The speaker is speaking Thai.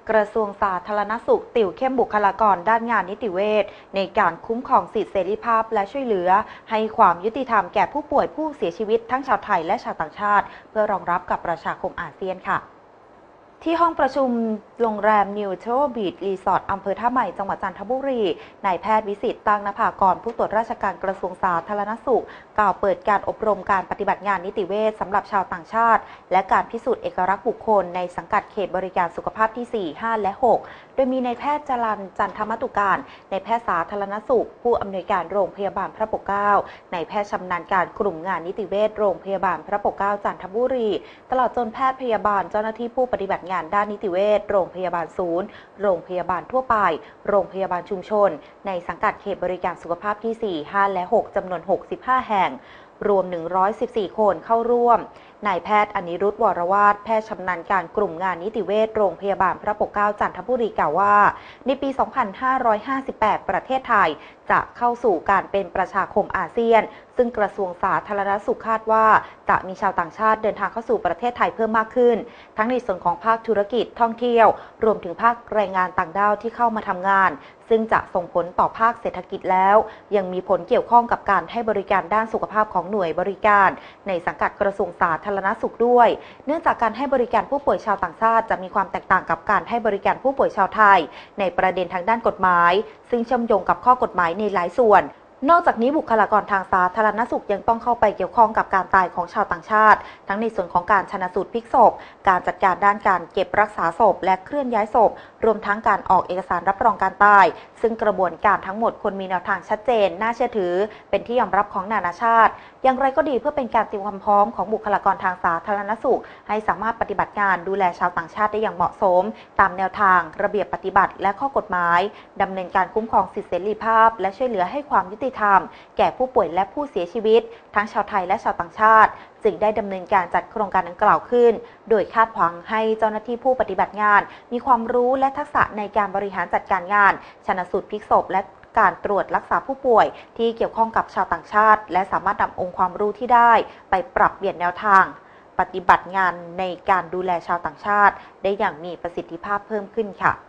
กระทรวงสาธารณสุขติวเข้มบุคลากรด้านงานนิติเวชในการคุ้มครองสิทธิเสรีภาพและช่วยเหลือให้ความยุติธรรมแก่ผู้ป่วยผู้เสียชีวิตทั้งชาวไทยและชาวต่างชาติเพื่อรองรับกับประชาคมอาเซียนค่ะที่ห้องประชุมโรงแรมนิวเทลบีชรีสอร์ทอำเภอท่าใหม่จังหวัดจันทบุรีนายแพทย์วิสิตตั้งนภากรผู้ตรวจราชการกระทรวงสาธารณสุขกล่าวเปิดการอบรมการปฏิบัติงานนิติเวชสำหรับชาวต่างชาติและการพิสูจน์เอกลักษณ์บุคคลในสังกัดเขตบริการสุขภาพที่ 4 5 และ 6 โดยมีนายแพทย์จรัญจันทมตุการนายแพทย์สาธารณสุขผู้อำนวยการโรงพยาบาลพระปกเกล้านายแพทย์ชำนาญการกลุ่มงานนิติเวชโรงพยาบาลพระปกเกล้าจันทบุรีตลอดจนแพทย์พยาบาลเจ้าหน้าที่ผู้ปฏิบัติงานด้านนิติเวชโรงพยาบาลศูนย์โรงพยาบาลทั่วไปโรงพยาบาลชุมชนในสังกัดเขตบริการสุขภาพที่ 4 5 และ 6 จำนวน 65 แห่งรวม 114 คนเข้าร่วมนายแพทย์อนิรุทธ วรวาทแพทย์ชำนาญการกลุ่มงานนิติเวชโรงพยาบาลพระปกเกล้าจันทบุรีกล่าวว่าในปี 2558 ประเทศไทยจะเข้าสู่การเป็นประชาคมอาเซียนซึ่งกระทรวงสาธารณสุขคาดว่าจะมีชาวต่างชาติเดินทางเข้าสู่ประเทศไทยเพิ่มมากขึ้นทั้งในส่วนของภาคธุรกิจท่องเที่ยวรวมถึงภาคแรงงานต่างด้าวที่เข้ามาทำงานซึ่งจะส่งผลต่อภาคเศรษฐกิจแล้วยังมีผลเกี่ยวข้องกับการให้บริการด้านสุขภาพของหน่วยบริการในสังกัดกระทรวงสาธารณสุขด้วยเนื่องจากการให้บริการผู้ป่วยชาวต่างชาติจะมีความแตกต่างกับการให้บริการผู้ป่วยชาวไทยในประเด็นทางด้านกฎหมายซึ่งเชื่อมโยงกับข้อกฎหมายในหลายส่วนนอกจากนี้บุคลากรทางสาธารณสุขยังต้องเข้าไปเกี่ยวข้องกับการตายของชาวต่างชาติทั้งในส่วนของการชันสูตรพลิกศพการจัดการด้านการเก็บรักษาศพและเคลื่อนย้ายศพรวมทั้งการออกเอกสารรับรองการตายซึ่งกระบวนการทั้งหมดควรมีแนวทางชัดเจนน่าเชื่อถือเป็นที่ยอมรับของนานาชาติอย่างไรก็ดีเพื่อเป็นการเตรียมความพร้อมของบุคลากรทางสาธารณสุขให้สามารถปฏิบัติงานดูแลชาวต่างชาติได้อย่างเหมาะสมตามแนวทางระเบียบปฏิบัติและข้อกฎหมายดำเนินการคุ้มครองสิทธิเสรีภาพและช่วยเหลือให้ความยุติธรรมแก่ผู้ป่วยและผู้เสียชีวิตทั้งชาวไทยและชาวต่างชาติจึงได้ดำเนินการจัดโครงการดังกล่าวขึ้นโดยคาดหวังให้เจ้าหน้าที่ผู้ปฏิบัติงานมีความรู้และทักษะในการบริหารจัดการงานชันสูตรพลิกศพและการตรวจรักษาผู้ป่วยที่เกี่ยวข้องกับชาวต่างชาติและสามารถนำองค์ความรู้ที่ได้ไปปรับเปลี่ยนแนวทางปฏิบัติงานในการดูแลชาวต่างชาติได้อย่างมีประสิทธิภาพเพิ่มขึ้นค่ะ